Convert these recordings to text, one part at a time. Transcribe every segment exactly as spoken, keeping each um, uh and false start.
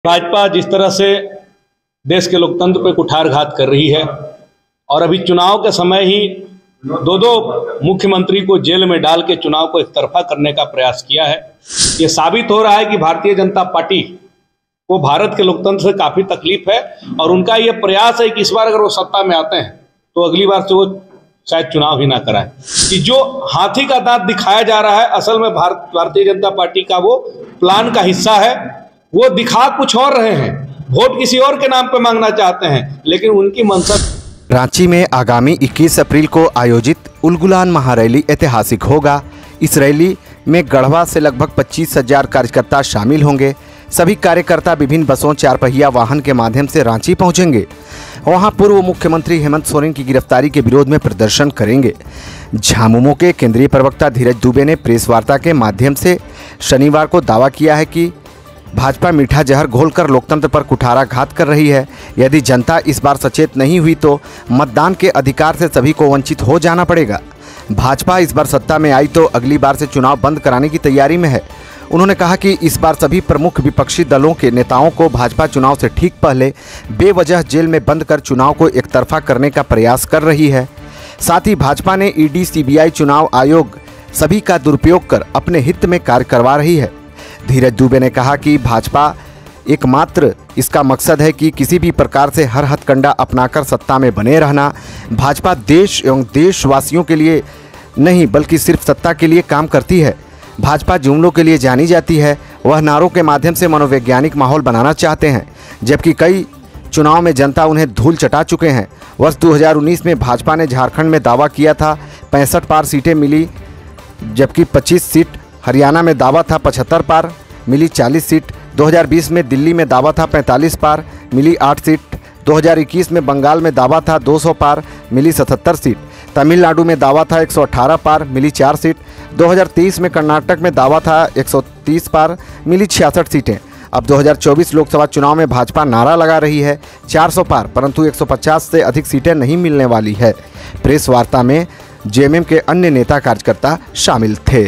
भाजपा जिस तरह से देश के लोकतंत्र पे कुठारघात कर रही है और अभी चुनाव के समय ही दो दो मुख्यमंत्री को जेल में डाल के चुनाव को एकतरफा करने का प्रयास किया है। ये साबित हो रहा है कि भारतीय जनता पार्टी को भारत के लोकतंत्र से काफी तकलीफ है और उनका ये प्रयास है कि इस बार अगर वो सत्ता में आते हैं तो अगली बार से वो शायद चुनाव ही ना कराएं। कि जो हाथी का दांत दिखाया जा रहा है असल में भारत भारतीय जनता पार्टी का वो प्लान का हिस्सा है। वो दिखा कुछ और रहे हैं, वोट किसी और के नाम पे मांगना चाहते हैं, लेकिन उनकी मंशा। रांची में आगामी इक्कीस अप्रैल को आयोजित उलगुलान महारैली ऐतिहासिक होगा। इस रैली में गढ़वा से लगभग पच्चीस हजार कार्यकर्ता शामिल होंगे। सभी कार्यकर्ता विभिन्न बसों, चार पहिया वाहन के माध्यम से रांची पहुंचेंगे। वहां पूर्व मुख्यमंत्री हेमंत सोरेन की गिरफ्तारी के विरोध में प्रदर्शन करेंगे। झामुमो के केंद्रीय प्रवक्ता धीरज दुबे ने प्रेस वार्ता के माध्यम से शनिवार को दावा किया है कि भाजपा मीठा जहर घोलकर लोकतंत्र पर कुठाराघात कर रही है। यदि जनता इस बार सचेत नहीं हुई तो मतदान के अधिकार से सभी को वंचित हो जाना पड़ेगा। भाजपा इस बार सत्ता में आई तो अगली बार से चुनाव बंद कराने की तैयारी में है। उन्होंने कहा कि इस बार सभी प्रमुख विपक्षी दलों के नेताओं को भाजपा चुनाव से ठीक पहले बेवजह जेल में बंद कर चुनाव को एकतरफा करने का प्रयास कर रही है। साथ ही भाजपा ने ईडी, सीबीआई, चुनाव आयोग सभी का दुरुपयोग कर अपने हित में कार्य करवा रही है। धीरज दुबे ने कहा कि भाजपा एकमात्र इसका मकसद है कि किसी भी प्रकार से हर हथकंडा अपनाकर सत्ता में बने रहना। भाजपा देश एवं देशवासियों के लिए नहीं बल्कि सिर्फ सत्ता के लिए काम करती है। भाजपा जुमलों के लिए जानी जाती है। वह नारों के माध्यम से मनोवैज्ञानिक माहौल बनाना चाहते हैं, जबकि कई चुनाव में जनता उन्हें धूल चटा चुके हैं। वर्ष दो हज़ार उन्नीस में भाजपा ने झारखंड में दावा किया था पैंसठ पार सीटें मिली, जबकि पच्चीस सीट। हरियाणा में दावा था पचहत्तर पार, मिली चालीस सीट। दो हज़ार बीस में दिल्ली में दावा था पैंतालीस पार, मिली आठ सीट। दो हज़ार इक्कीस में बंगाल में दावा था दो सौ पार, मिली सतहत्तर सीट। तमिलनाडु में दावा था एक सौ अठारह पार, मिली चार सीट। दो हज़ार तेईस में कर्नाटक में दावा था एक सौ तीस पार, मिली छियासठ सीटें। अब दो हज़ार चौबीस लोकसभा चुनाव में भाजपा नारा लगा रही है चार सौ पार, परंतु एक सौ पचास से अधिक सीटें नहीं मिलने वाली है। प्रेस वार्ता में जेएमएम के अन्य नेता कार्यकर्ता शामिल थे।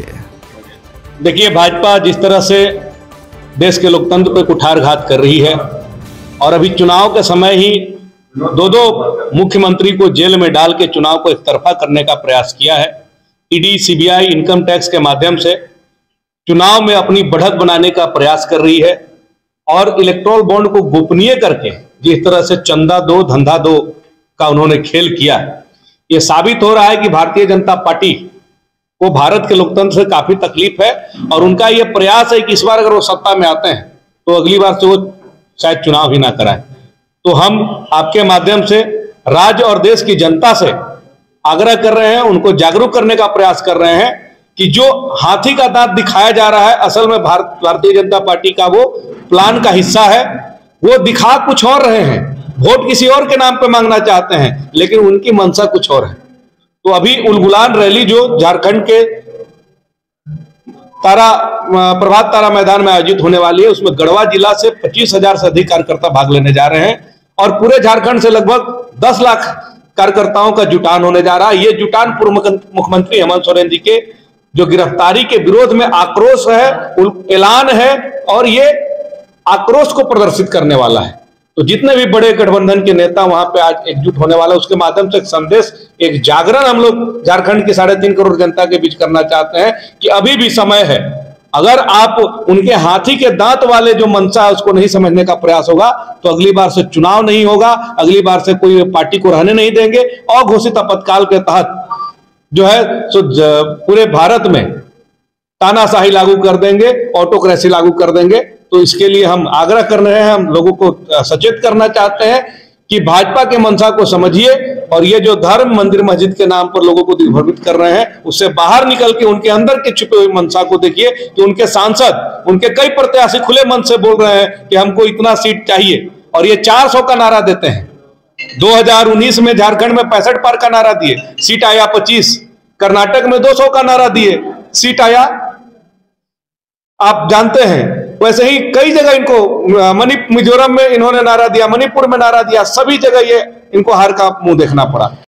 देखिए, भाजपा जिस तरह से देश के लोकतंत्र पे कुठारघात कर रही है और अभी चुनाव के समय ही दो दो मुख्यमंत्री को जेल में डाल के चुनाव को एकतरफा करने का प्रयास किया है। ईडी, सीबीआई, इनकम टैक्स के माध्यम से चुनाव में अपनी बढ़त बनाने का प्रयास कर रही है और इलेक्टोरल बॉन्ड को गोपनीय करके जिस तरह से चंदा दो धंधा दो का उन्होंने खेल किया है, ये साबित हो रहा है कि भारतीय जनता पार्टी को भारत के लोकतंत्र से काफी तकलीफ है और उनका यह प्रयास है कि इस बार अगर वो सत्ता में आते हैं तो अगली बार से वो शायद चुनाव ही ना कराएं। तो हम आपके माध्यम से राज्य और देश की जनता से आग्रह कर रहे हैं, उनको जागरूक करने का प्रयास कर रहे हैं कि जो हाथी का दांत दिखाया जा रहा है असल में भारत भारतीय जनता पार्टी का वो प्लान का हिस्सा है। वो दिखा कुछ और रहे हैं, वोट किसी और के नाम पे मांगना चाहते हैं, लेकिन उनकी मंशा कुछ और है। तो अभी उलगुलान रैली जो झारखंड के तारा प्रभात तारा मैदान में आयोजित होने वाली है, उसमें गढ़वा जिला से पच्चीस हजार से अधिक कार्यकर्ता भाग लेने जा रहे हैं और पूरे झारखंड से लगभग दस लाख कार्यकर्ताओं का जुटान होने जा रहा है। ये जुटान पूर्व मुख्यमंत्री हेमंत सोरेन जी के जो गिरफ्तारी के विरोध में आक्रोश है, ऐलान है और ये आक्रोश को प्रदर्शित करने वाला है। तो जितने भी बड़े गठबंधन के नेता वहां पे आज एकजुट होने वाला है, उसके माध्यम से एक संदेश, एक जागरण हम लोग झारखंड की साढ़े तीन करोड़ जनता के बीच करना चाहते हैं कि अभी भी समय है। अगर आप उनके हाथी के दांत वाले जो मंशा है उसको नहीं समझने का प्रयास होगा तो अगली बार से चुनाव नहीं होगा, अगली बार से कोई पार्टी को रहने नहीं देंगे और घोषित आपातकाल के तहत जो है सो पूरे भारत में तानाशाही लागू कर देंगे, ऑटोक्रेसी लागू कर देंगे। तो इसके लिए हम आग्रह कर रहे हैं, हम लोगों को सचेत करना चाहते हैं कि भाजपा के मंशा को समझिए और ये जो धर्म, मंदिर, मस्जिद के नाम पर लोगों को दिग्भ्रमित कर रहे हैं उससे बाहर निकल के उनके अंदर के छुपे हुए मंशा को देखिए कि उनके सांसद, उनके कई प्रत्याशी खुले मन से बोल रहे हैं कि हमको इतना सीट चाहिए और ये चार सौ का नारा देते हैं। दो हज़ार उन्नीस में झारखंड में पैंसठ पार का नारा दिए, सीट आया पच्चीस। कर्नाटक में दो सौ का नारा दिए, सीट आया आप जानते हैं। वैसे ही कई जगह इनको मणि मिजोरम में इन्होंने नारा दिया, मणिपुर में नारा दिया, सभी जगह ये इनको हार का मुंह देखना पड़ा।